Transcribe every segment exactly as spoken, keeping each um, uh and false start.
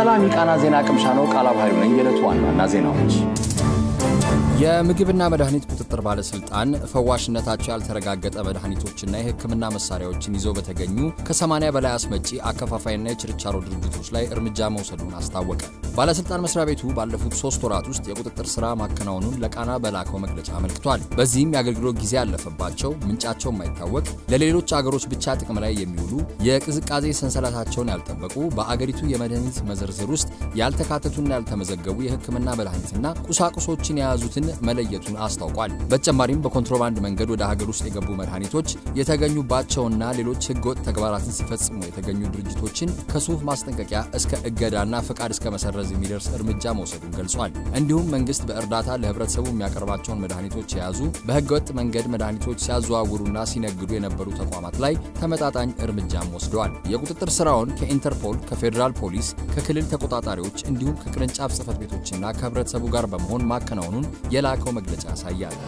ሰላም ይቃና ዜና ቅምሻ ነው ቃላው ኃይሉ ነኝ የለቱ ዋና ዜናዎች የምግብና መድኃኒት ቁጥጥር ባለስልጣን ፈዋሽነታቸው ያልተረጋገጠ መድኃኒቶችና የሕክምና መሳሪያዎችን ይዘው በተገኙ ከ80 በላይ አስመጪ አከፋፋይና የችርቻሮ ድርጅቶች ላይ እርምጃ መውሰዱን አስታወቀ። ባለስልጣን መስሪያ ቤቱ ባለፉት ሶስት ወራት ውስጥ የቁጥጥር ስራ ማከናወኑን ለቃና በላከው መግለጫ አመልክቷል። በዚህም የአገልግሎት ጊዜ ያለፈባቸው ምንጫቸው የማይታወቅ ለሌሎች አገሮች ብቻ ጥቅም ላይ የሚውሉ የቅዝቃዜ ሰንሰለታቸውን ያልጠበቁ በአገሪቱ የመድኃኒት መዘርዝር ውስጥ ያልተካተቱና ያልተመዘገቡ የሕክምና መድኃኒትና ቁሳቁሶችን የያዙትን መለየቱን አስታውቋል። በተጨማሪም በኮንትሮባንድ መንገድ ወደ ሀገር ውስጥ የገቡ መድኃኒቶች የተገኙባቸውና ሌሎች ህገወጥ ተግባራትን ሲፈጽሙ የተገኙ ድርጅቶችን ከሱፍ ማስጠንቀቂያ እስከ እገዳና ፍቃድ እስከ መሰረዝ የሚደርስ እርምጃ መውሰዱን ገልጿል። እንዲሁም መንግስት በእርዳታ ለህብረተሰቡ የሚያቀርባቸውን መድኃኒቶች የያዙ በህገወጥ መንገድ መድኃኒቶች ሲያዘዋውሩና ሲነግዱ የነበሩ ተቋማት ላይ ተመጣጣኝ እርምጃም ወስደዋል። የቁጥጥር ስራውን ከኢንተርፖል፣ ከፌደራል ፖሊስ፣ ከክልል ተቆጣጣሪዎች እንዲሁም ከቅርንጫፍ ጽህፈት ቤቶችና ከህብረተሰቡ ጋር በመሆን ማከናወኑን የላከው መግለጫ ያሳያል።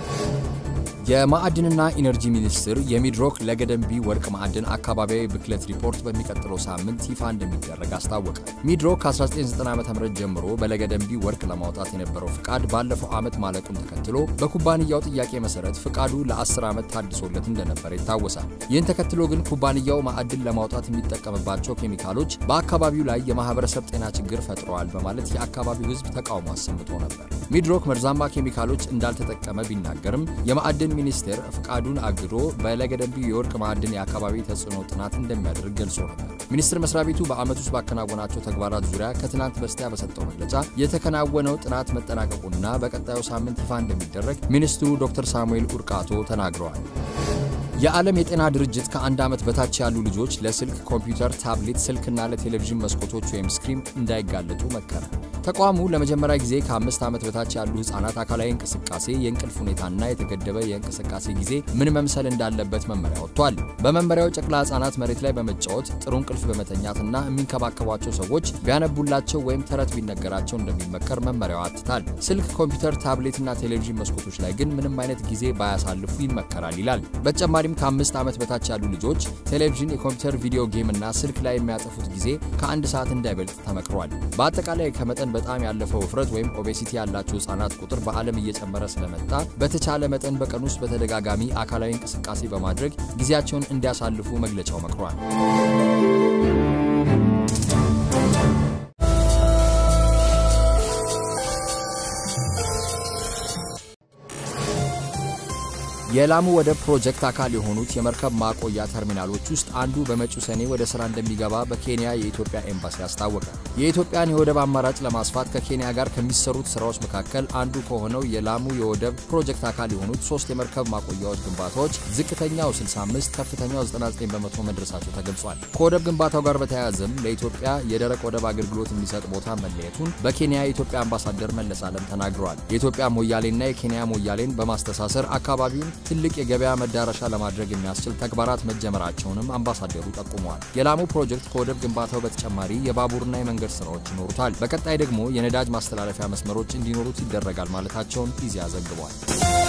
የማዕድንና ኢነርጂ ሚኒስትር የሚድሮክ ለገደምቢ ወርቅ ማዕድን አካባቢያዊ ብክለት ሪፖርት በሚቀጥለው ሳምንት ይፋ እንደሚደረግ አስታወቀ። ሚድሮክ ከ1990 ዓ.ም ጀምሮ በለገደምቢ ወርቅ ለማውጣት የነበረው ፍቃድ ባለፈው ዓመት ማለቁን ተከትሎ በኩባንያው ጥያቄ መሰረት ፍቃዱ ለ10 ዓመት ታድሶለት እንደነበር ይታወሳል። ይህን ተከትሎ ግን ኩባንያው ማዕድን ለማውጣት የሚጠቀምባቸው ኬሚካሎች በአካባቢው ላይ የማህበረሰብ ጤና ችግር ፈጥረዋል በማለት የአካባቢው ህዝብ ተቃውሞ አሰምቶ ነበር። ሚድሮክ መርዛማ ኬሚካሎች እንዳልተጠቀመ ቢናገርም የማዕድን ሚኒስቴር ፍቃዱን አግዶ በለገደምቢ የወርቅ ማዕድን የአካባቢ ተጽዕኖ ጥናት እንደሚያደርግ ገልጾ ነበር። ሚኒስቴር መስሪያ ቤቱ በአመት ውስጥ ባከናወናቸው ተግባራት ዙሪያ ከትናንት በስቲያ በሰጠው መግለጫ የተከናወነው ጥናት መጠናቀቁና በቀጣዩ ሳምንት ይፋ እንደሚደረግ ሚኒስትሩ ዶክተር ሳሙኤል ኡርቃቶ ተናግረዋል። የዓለም የጤና ድርጅት ከአንድ ዓመት በታች ያሉ ልጆች ለስልክ፣ ኮምፒውተር፣ ታብሌት፣ ስልክና ለቴሌቪዥን መስኮቶች ወይም ስክሪን እንዳይጋለጡ መከረ። ተቋሙ ለመጀመሪያ ጊዜ ከአምስት ዓመት በታች ያሉ ህፃናት አካላዊ እንቅስቃሴ፣ የእንቅልፍ ሁኔታና የተገደበ የእንቅስቃሴ ጊዜ ምን መምሰል እንዳለበት መመሪያ ወጥቷል። በመመሪያው ጨቅላ ህፃናት መሬት ላይ በመጫወት ጥሩ እንቅልፍ በመተኛትና የሚንከባከቧቸው ሰዎች ቢያነቡላቸው ወይም ተረት ቢነገራቸው እንደሚመከር መመሪያው አትታል። ስልክ፣ ኮምፒውተር፣ ታብሌትና ቴሌቪዥን መስኮቶች ላይ ግን ምንም አይነት ጊዜ ባያሳልፉ ይመከራል ይላል። በተጨማሪም ከአምስት ዓመት በታች ያሉ ልጆች ቴሌቪዥን፣ የኮምፒውተር ቪዲዮ ጌም እና ስልክ ላይ የሚያጠፉት ጊዜ ከአንድ ሰዓት እንዳይበልጥ ተመክሯል። በአጠቃላይ ከመጠን በጣም ያለፈው ውፍረት ወይም ኦቤሲቲ ያላቸው ህፃናት ቁጥር በዓለም እየጨመረ ስለመጣ በተቻለ መጠን በቀን ውስጥ በተደጋጋሚ አካላዊ እንቅስቃሴ በማድረግ ጊዜያቸውን እንዲያሳልፉ መግለጫው መክሯል። የላሙ ወደ ፕሮጀክት አካል የሆኑት የመርከብ ማቆያ ተርሚናሎች ውስጥ አንዱ በመጪው ሰኔ ወደ ስራ እንደሚገባ በኬንያ የኢትዮጵያ ኤምባሲ አስታወቀ። የኢትዮጵያን የወደብ አማራጭ ለማስፋት ከኬንያ ጋር ከሚሰሩት ስራዎች መካከል አንዱ ከሆነው የላሙ የወደብ ፕሮጀክት አካል የሆኑት ሶስት የመርከብ ማቆያዎች ግንባታዎች ዝቅተኛው ስልሳ አምስት ከፍተኛው ዘጠና ዘጠኝ በመቶ መድረሳቸው ተገልጿል። ከወደብ ግንባታው ጋር በተያያዘም ለኢትዮጵያ የደረቅ ወደብ አገልግሎት የሚሰጥ ቦታ መለየቱን በኬንያ የኢትዮጵያ አምባሳደር መለስ ዓለም ተናግረዋል። የኢትዮጵያ ሞያሌና የኬንያ ሞያሌን በማስተሳሰር አካባቢውን ትልቅ የገበያ መዳረሻ ለማድረግ የሚያስችል ተግባራት መጀመራቸውንም አምባሳደሩ ጠቁመዋል። የላሙ ፕሮጀክት ከወደብ ግንባታው በተጨማሪ የባቡርና የመንገድ ስራዎች ይኖሩታል። በቀጣይ ደግሞ የነዳጅ ማስተላለፊያ መስመሮች እንዲኖሩት ይደረጋል ማለታቸውን ኢዜአ ዘግቧል።